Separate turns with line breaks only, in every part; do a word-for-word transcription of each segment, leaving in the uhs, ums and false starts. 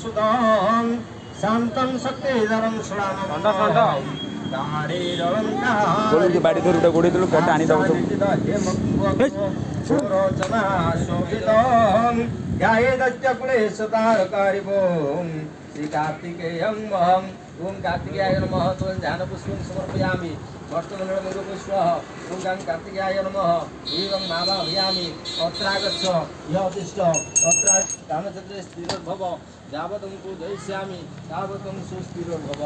सुतम शांतं शक्तिधरं श्रामं
गोली बाड़ी धर उठा गोड़ी धर कटा आनी दब
रोचना शोभितं ध्यायेदत्यकुले सतारकारिभों श्री कार्तिकेयं महं ओम कार्तिकेयाय नमः तुम ध्यान पुष्पं समर्पयामि वर्तमानपुष्पः ओम गं कार्तिकेयाय नमः एवं नाभावयामि अत्रागच्छ यतिष्ठ अत्र कामचक्रे स्थिरोर्भव यावतं पूजयिष्यामि तावतं सुस्थिरोर्भव।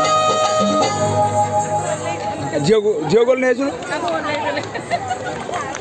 झियो झियो गोल नहीं